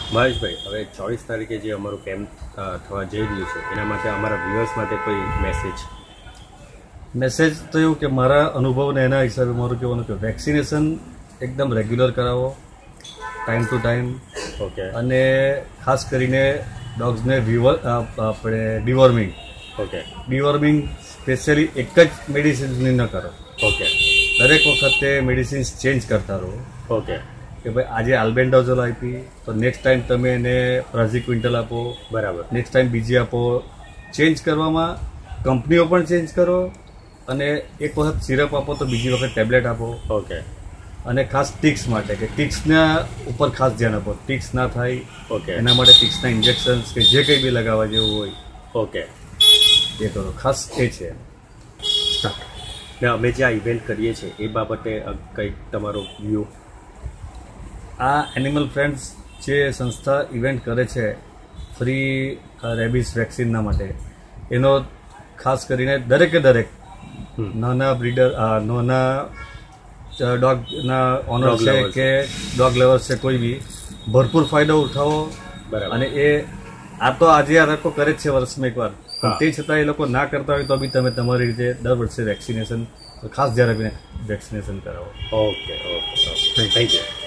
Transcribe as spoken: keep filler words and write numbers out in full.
મહેશભાઈ, હવે ચોવીસ તારીખે જે અમારું કેમ્પ થવા જઈ રહ્યું છે એના માટે અમારા વ્યુઅર્સ માટે કોઈ મેસેજ? મેસેજ તો એવું કે મારા અનુભવને એના હિસાબે મારું કહેવાનું કે વેક્સિનેશન એકદમ રેગ્યુલર કરાવો, ટાઈમ ટુ ટાઈમ. ઓકે. અને ખાસ કરીને ડોગ્સને વિવર આપણે ડિવોર્મિંગ ઓકે ડિવોર્મિંગ સ્પેશિયલી એક જ મેડિસિન્સની ન કરો. ઓકે. દરેક વખતે મેડિસિન્સ ચેન્જ કરતા રહો. ઓકે. કે ભાઈ આજે આલ્બેન્ડાઝોલ આપી તો નેક્સ્ટ ટાઈમ તમે એને પ્રાઝિક્વિન્ટલ આપો. બરાબર. નેક્સ્ટ ટાઈમ બીજી આપો. ચેન્જ કરવામાં કંપનીઓ પણ ચેન્જ કરો, અને એક વખત સિરપ આપો તો બીજી વખત ટેબ્લેટ આપો. ઓકે. અને ખાસ ટિક્સ માટે કે ટિક્સના ઉપર ખાસ ધ્યાન આપો, ટિક્સ ના થાય. ઓકે. એના માટે ટિક્સના ઇન્જેક્શન્સ કે જે કંઈ બી લગાવવા જેવું હોય ઓકે એ કરો. ખાસ એ છે. સ્ટાર્ટ. ને અમે જે આ ઇવેન્ટ કરીએ છીએ એ બાબતે કંઈક તમારો વ્યૂ? આ એનિમલ ફ્રેન્ડ્સ જે સંસ્થા ઇવેન્ટ કરે છે ફ્રી રેબીઝ વેક્સિનના માટે, એનો ખાસ કરીને દરેકે દરેક નાના બ્રીડર નાના ડોગના ઓનર છે કે ડોગ લવર્સ છે, કોઈ બી ભરપૂર ફાયદો ઉઠાવો. બરાબર. અને એ આ તો આજે આ લોકો કરે જ છે વર્ષમાં એકવાર, પણ તે છતાં એ લોકો ના કરતા હોય તો બી તમે તમારી રીતે દર વર્ષે વેક્સિનેશન ખાસ ધ્યાન આપીને વેક્સિનેશન કરાવો. Okay okay thank you.